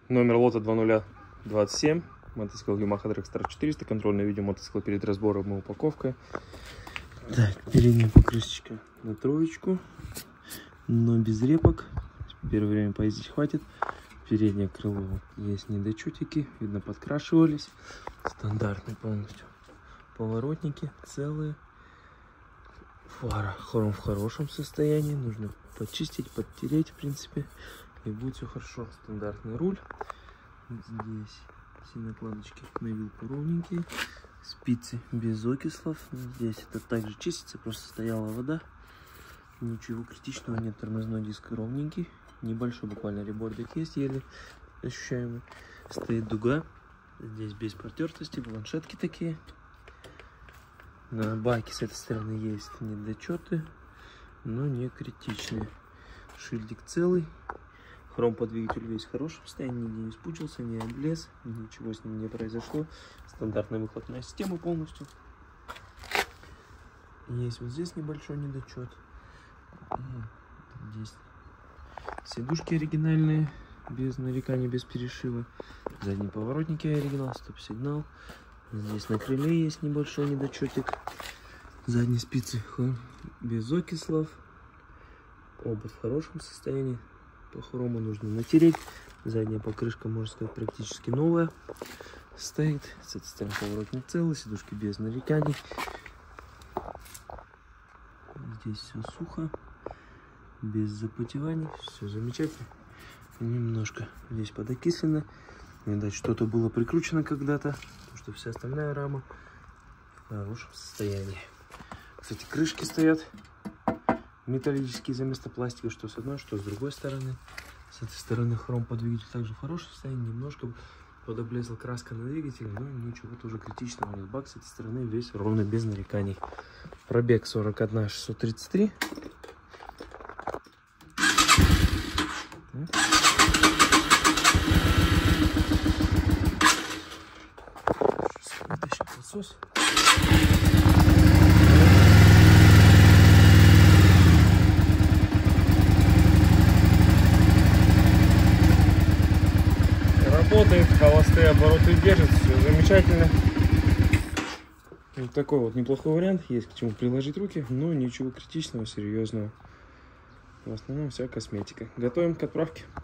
Номер лота 2027. Мотоцикл Yamaha Dragster 400. Контрольное видео мотоцикла перед разбором и упаковкой. Так, передняя покрышечка на троечку, но без репок. Первое время поездить хватит. Переднее крыло есть недочетики, видно, подкрашивались. Стандартные полностью поворотники целые. Фара хром в хорошем состоянии, нужно почистить, подтереть, в принципе, и будет все хорошо. Стандартный руль. Здесь все накладочки на вилку ровненькие. Спицы без окислов. Здесь это также чистится, просто стояла вода. Ничего критичного нет. Тормозной диск ровненький. Небольшой буквально ребордик есть, еле ощущаемый. Стоит дуга. Здесь без протертости. Планшетки такие. На баке с этой стороны есть недочеты, но не критичные. Шильдик целый. Хром по двигателю весь в хорошем состоянии, нигде не спучился, не облез, ничего с ним не произошло. Стандартная выхлопная система полностью. Есть вот здесь небольшой недочет. Здесь сидушки оригинальные, без нареканий, без перешива. Задние поворотники оригинал, стоп-сигнал. Здесь на крыле есть небольшой недочетик. Задние спицы без окислов. Обод в хорошем состоянии. По хрому нужно натереть. Задняя покрышка, можно сказать, практически новая стоит. С этой стороны поворотник целый, сидушки без нареканий. Здесь все сухо, без запотеваний, все замечательно. Немножко здесь подокислено. Видать, что-то было прикручено когда-то, потому что вся остальная рама в хорошем состоянии. Кстати, крышки стоят металлические за место пластика, что с одной, что с другой стороны. С этой стороны хром по двигателю также в хорошем состоянии. Немножко подоблезла краска на двигателе, но ничего тоже критичного нет. Бак с этой стороны весь ровно без нареканий. Пробег 41 633. Вытащим подсос. Работает, холостые обороты держит, все замечательно. Вот такой вот неплохой вариант, есть к чему приложить руки, но ничего критичного, серьезного. В основном вся косметика. Готовим к отправке.